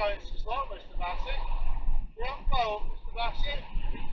going so slow, Mr. Bassett. You're on phone, Mr. Bassett.